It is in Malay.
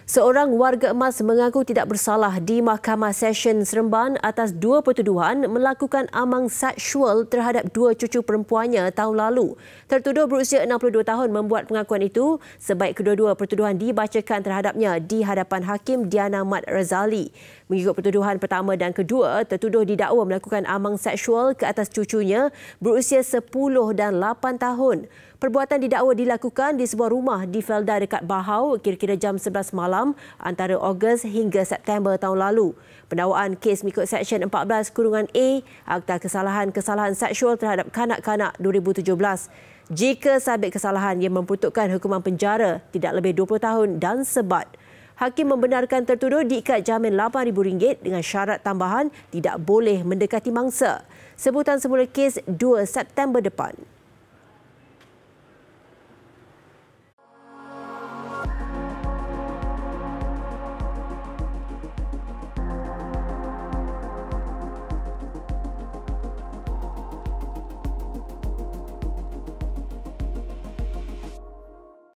Seorang warga emas mengaku tidak bersalah di Mahkamah Session Seremban atas dua pertuduhan melakukan amang seksual terhadap dua cucu perempuannya tahun lalu. Tertuduh berusia 62 tahun membuat pengakuan itu sebaik kedua-dua pertuduhan dibacakan terhadapnya di hadapan Hakim Diana Mat Razali. Mengikut pertuduhan pertama dan kedua, tertuduh didakwa melakukan amang seksual ke atas cucunya berusia 10 dan 8 tahun. Perbuatan didakwa dilakukan di sebuah rumah di Felda dekat Bahau kira-kira jam 11 malam antara Ogos hingga September tahun lalu. Pendakwaan kes mengikut Seksyen 14-A Akta Kesalahan-Kesalahan Seksual terhadap Kanak-kanak 2017. Jika sabit kesalahan yang memperuntukkan hukuman penjara tidak lebih 20 tahun dan sebat. Hakim membenarkan tertuduh diikat jamin RM8,000 dengan syarat tambahan tidak boleh mendekati mangsa. Sebutan semula kes 2 September depan.